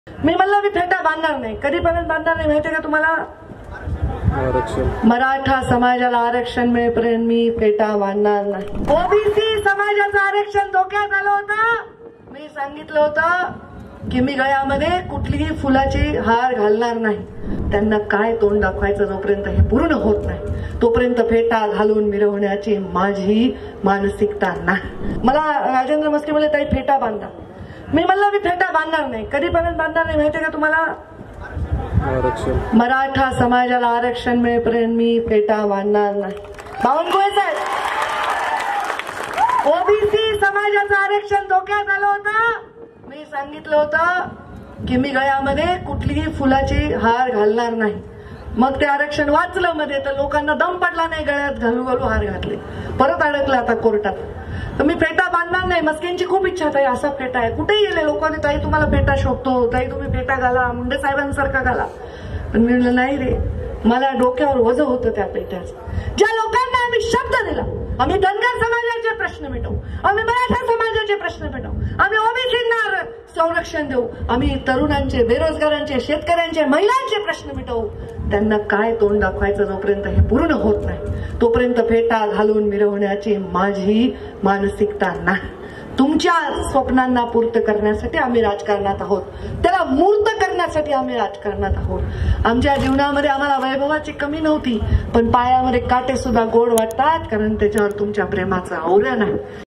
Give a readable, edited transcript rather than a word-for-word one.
मी म्हणलं मी फेटा बांधणार नाही. कधीपर्यंत बांधणार नाही माहितीये का तुम्हाला? मराठा समाजाला आरक्षण मिळेपर्यंत मी फेटा बांधणार नाही. ओबीसी समाजाचं आरक्षण धोक्यात आलं होतं. मी सांगितलं होतं की मी गळ्यामध्ये कुठलीही फुलाची हार घालणार नाही. त्यांना काय तोंड दाखवायचं जोपर्यंत हे पूर्ण होत नाही तोपर्यंत फेटा घालून मिरवण्याची माझी मानसिकता नाही. मला राजेंद्र मस्के म्हणले ताई फेटा बांधा. मी म्हणलं मी फेटा बांधणार नाही. कधीपर्यंत बांधणार नाही माहितीये का तुम्हाला? मराठा समाजाला आरक्षण मिळेपर्यंत मी फेटा बांधणार नाही. बावनकुळे साहेब, ओबीसी समाजाचं आरक्षण धोक्यात आलं होतं. मी सांगितलं होतं की मी गळ्यामध्ये कुठलीही फुलाची हार घालणार नाही. मग ते आरक्षण वाचलं मध्ये तर लोकांना दम पडला नाही, गळ्यात घालू घालू हार घातले, परत अडकलं आता कोर्टात. तर मी फेटा बांधणार नाही. मस्केंची खूप इच्छा ताई असा फेटा आहे. कुठे गेले लोकांनी ताई तुम्हाला फेटा शोधतो, ताई तुम्ही फेटा घाला, मुंडे साहेबांसारखा घाला. पण मी म्हणलं नाही रे, मला डोक्यावर वजन होतं त्या फेट्याचं. ज्या लोकांना आम्ही शब्द दिला, आम्ही धनगर समाजाचे प्रश्न मिटवू, आम्ही मराठा समाजाचे प्रश्न मिटवू, आम्ही ओबीसींना संरक्षण देऊ, आम्ही तरुणांचे, बेरोजगारांचे, शेतकऱ्यांचे, महिलांचे प्रश्न मिटवू. त्यांना काय तोंड दाखवायचं जोपर्यंत हे पूर्ण होत नाही तोपर्यंत फेटा घालून मिरवण्याची माझी मानसिकता नाही. तुमच्या स्वप्नांना पूर्ण करण्यासाठी आम्ही राजकारणात आहोत, त्याला मूर्त करण्यासाठी आम्ही राजकारणात आहोत. आमच्या जीवनामध्ये आम्हाला वैभवाची कमी नव्हती, पण पायामध्ये काटे सुद्धा गोड वाटतात कारण त्याच्यावर तुमच्या प्रेमाचं आवरण आहे.